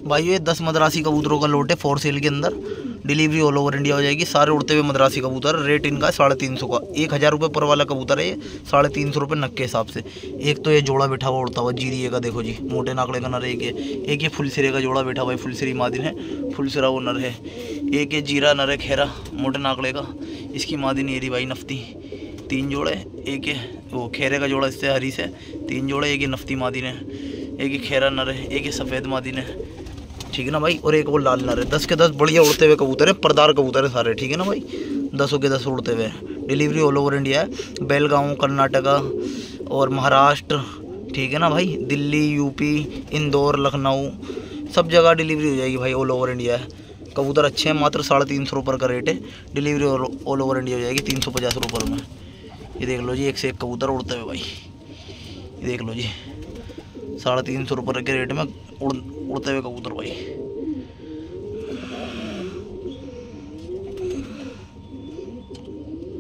भाई ये 10 मद्रासी कबूतरों का लोट है फॉर सेल के अंदर। डिलीवरी ऑल ओवर इंडिया हो जाएगी। सारे उड़ते हुए मद्रासी कबूतर। रेट इनका 350 का। 1000 रुपये पर वाला कबूतर है ये, 350 रुपये नग के हिसाब से। एक तो ये जोड़ा बैठा हुआ उड़ता हुआ जीरिए का, देखो जी, मोटे नाकड़े का नर है। एक ये फुल सिरे का जोड़ा बैठा हुआ है, फुल सिरी मादिन है, फुल सिरा वो नर है। एक ये जीरा नर है खेरा, मोटे नाकड़े का, इसकी मादिन ये रही भाई नफ्ती। 3 जोड़े। एक ये वो खेरे का जोड़ा इससे हरी से, 3 जोड़े। एक ये नफ्ती मादिन है, एक ये खेरा नर है, एक ये सफ़ेद मादिन है, ठीक है ना भाई। और एक वो लाल नर है। 10 के 10 बढ़िया उड़ते हुए कबूतर है, परदार कबूतर है सारे, ठीक है ना भाई। 10 के 10 उड़ते हुए। डिलीवरी ऑल ओवर इंडिया है। बेलगांव, कर्नाटका और महाराष्ट्र, ठीक है ना भाई। दिल्ली, यूपी, इंदौर, लखनऊ, सब जगह डिलीवरी हो जाएगी भाई। ऑल ओवर इंडिया है। कबूतर अच्छे हैं। मात्र 350 रुपये का रेट है। डिलीवरी ऑल ओवर इंडिया हो जाएगी 350 रुपये में। ये देख लो जी, एक से एक कबूतर उड़ते हुए भाई। ये देख लो जी, 350 रुपये के रेट में उड़ते हुए कबूतर भाई।